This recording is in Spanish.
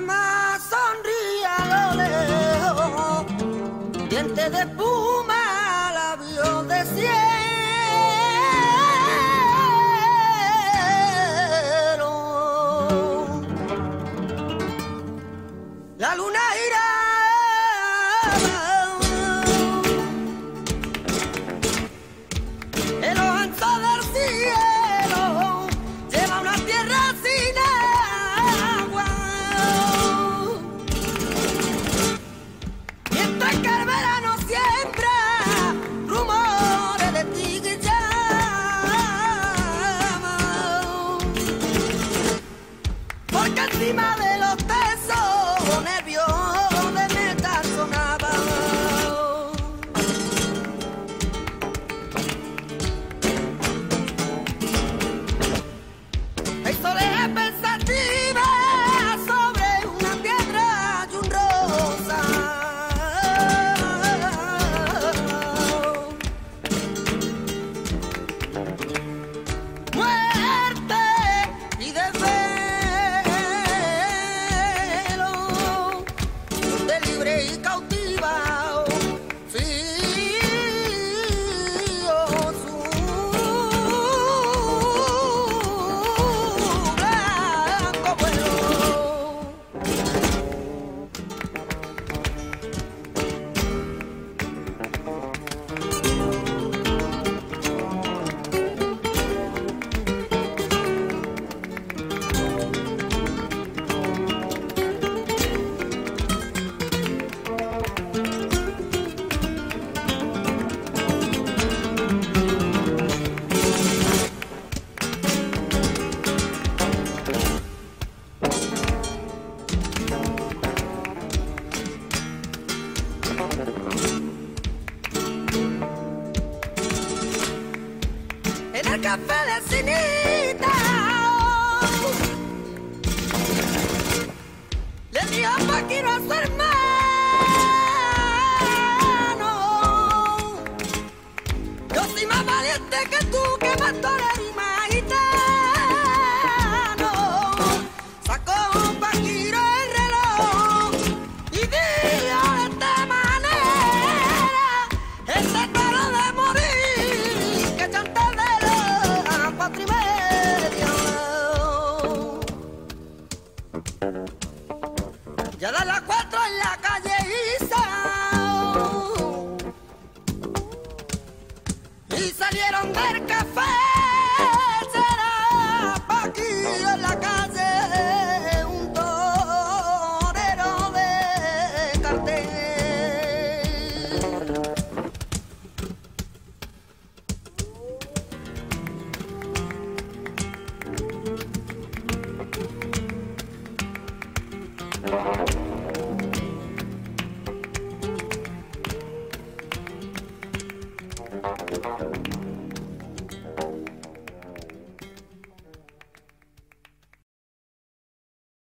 dama sonríe a lo lejos, diente de espuma, labios de cielo. La luna irá en los anchos del cielo, lleva una tierra sin agua, mientras que el verano siembra rumores de ti que llaman, porque encima de los tesos nervios de metal sonaban. Hay soledad pensativa sobre una piedra y un rosa. Muerte y desvelo, de libre y cautiva. En el café de Cinita le dio Paquino a su hermano: yo soy más valiente que tú, que más torero y más gitano. Sacó Paquino el reloj y dijo de esta manera: este toro de morir que chanta de las 4:30. Ya da las 4 en la calle Isa y salieron del café.